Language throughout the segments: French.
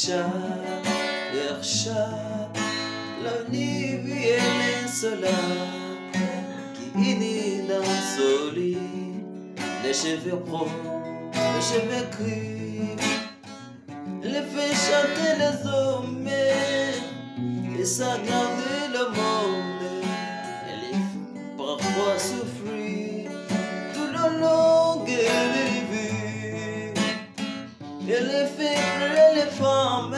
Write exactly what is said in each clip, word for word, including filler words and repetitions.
Ersha, Ersha, la nuit viene sola, qui unit dans son lit, les cheveux bruns, les cheveux gris, les fait chanter les hommes, et s'aggraver le monde, et les fait parfois souffrir tout le long de vie. Et les fait pleurer les femmes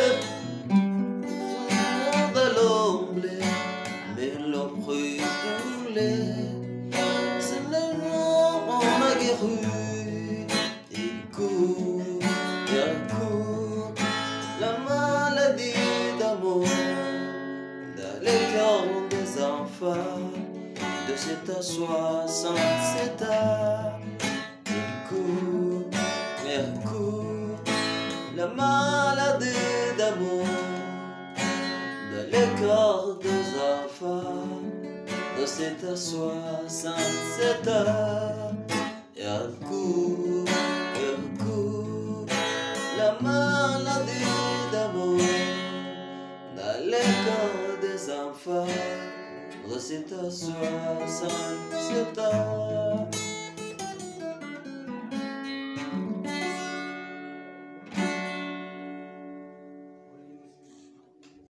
dans l'ombre, mais l'ombre brûlée, c'est le nom on a guéri. Il court, il court, la maladie d'amour dans les cœurs des enfants de sept à soixante-sept ans. Il court, il court, la maladie d'amour dans les corps des enfants de sept à soixante-sept ans. Et elle court, elle court, la maladie d'amour dans les corps des enfants de sept à soixante-sept ans.